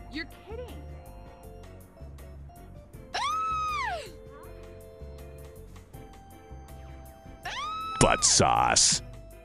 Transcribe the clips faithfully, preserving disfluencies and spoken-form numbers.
You're kidding. Buttsauce.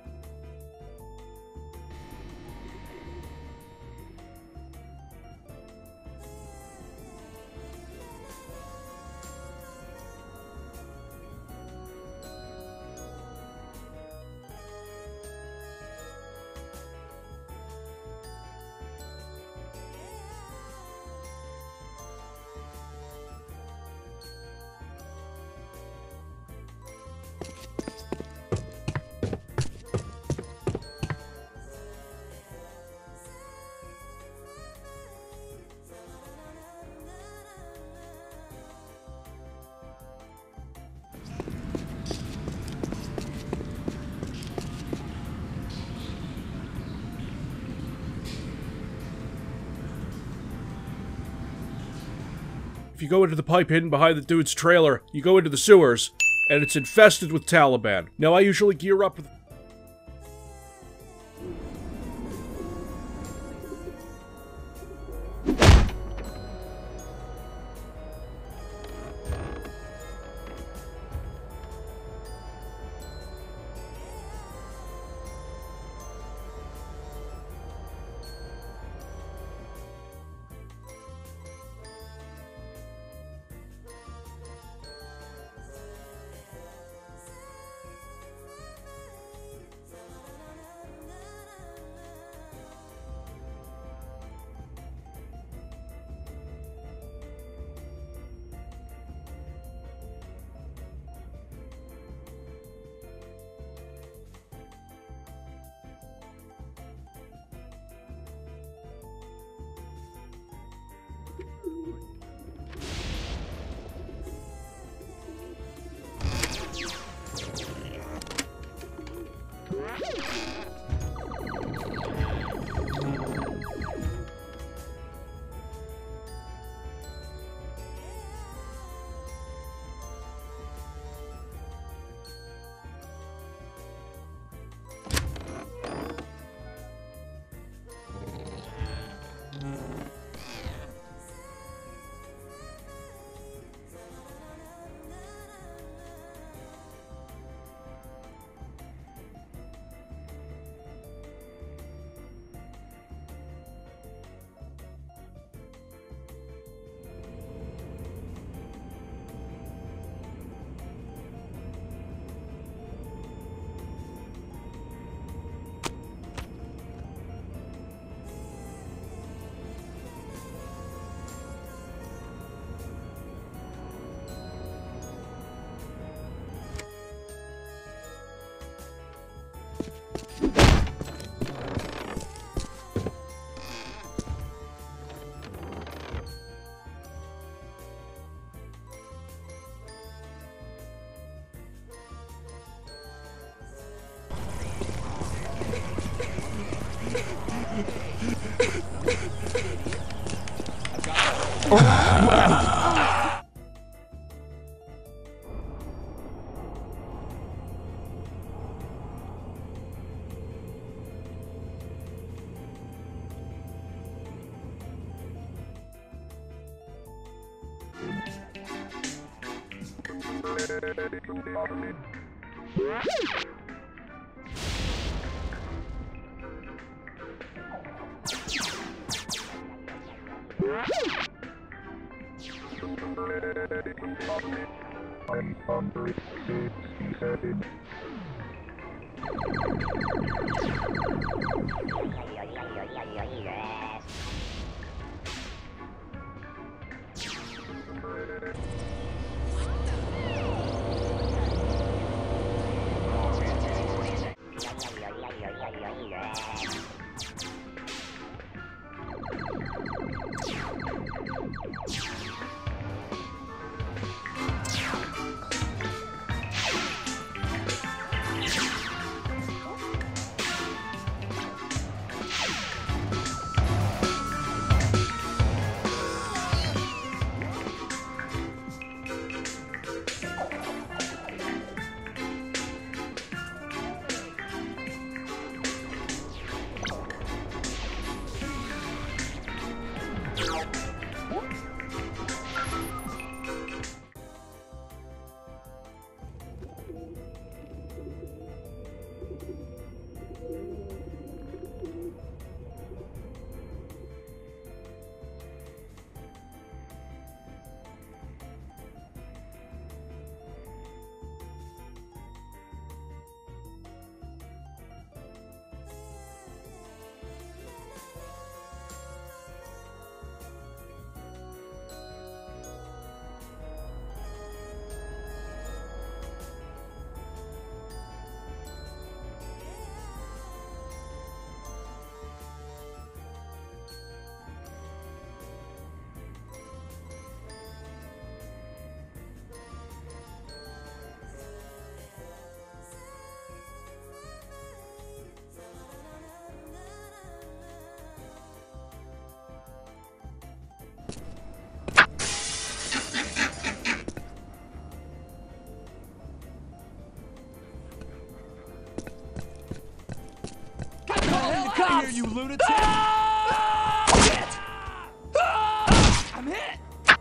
If you go into the pipe hidden behind the dude's trailer, you go into the sewers, and it's infested with Taliban. Now, I usually gear up with... you lunatic! Ah! Shit! Ah! I'm hit!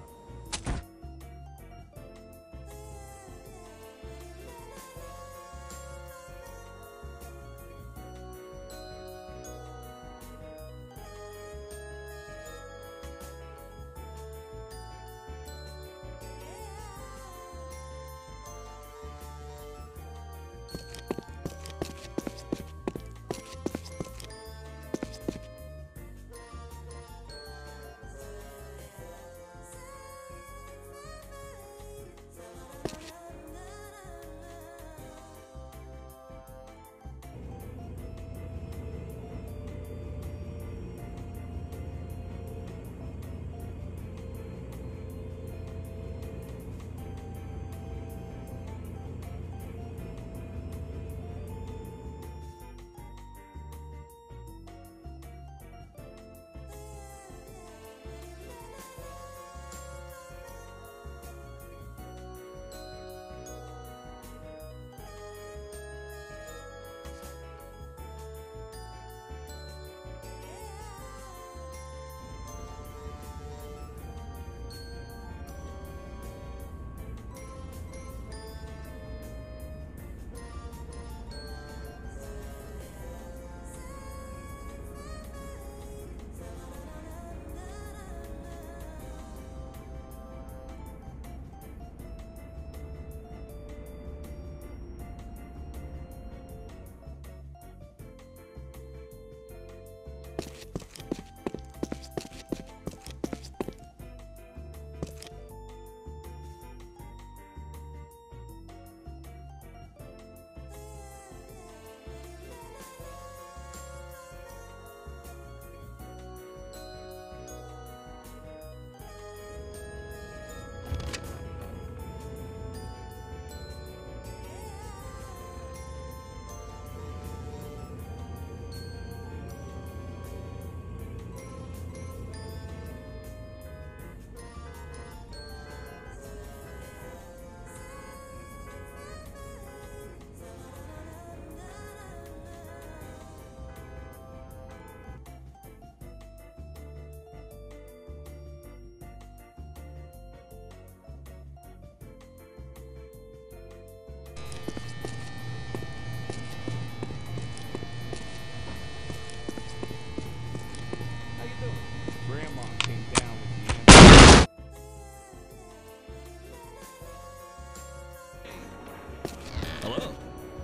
Hello.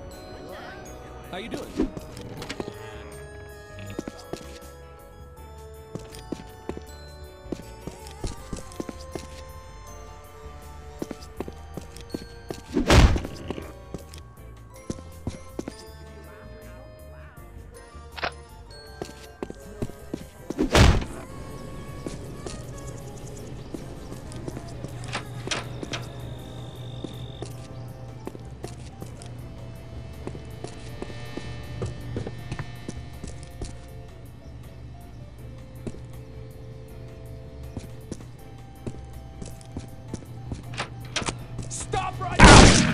How you doing? Stop right now!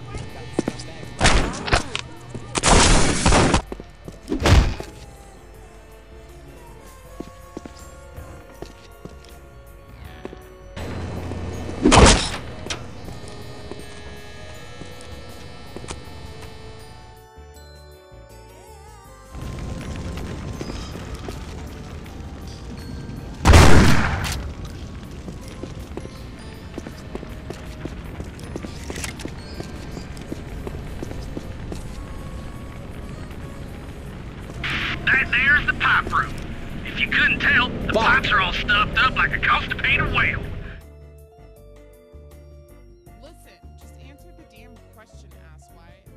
That there's the pipe room. If you couldn't tell, the Fuck. pipes are all stuffed up like a constipated whale. Listen, just answer the damn question, asswipe.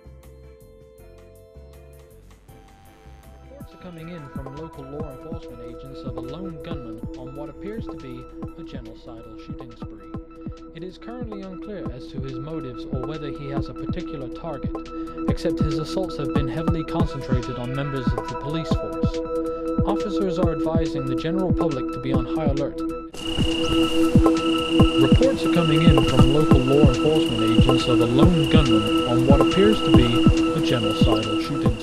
Reports are coming in from local law enforcement agents of a lone gunman on what appears to be a genocidal shooting spree. It is currently unclear as to his motives or whether he has a particular target, except his assaults have been heavily concentrated on members of the police force. Officers are advising the general public to be on high alert. Reports are coming in from local law enforcement agents of a lone gunman on what appears to be a genocidal shooting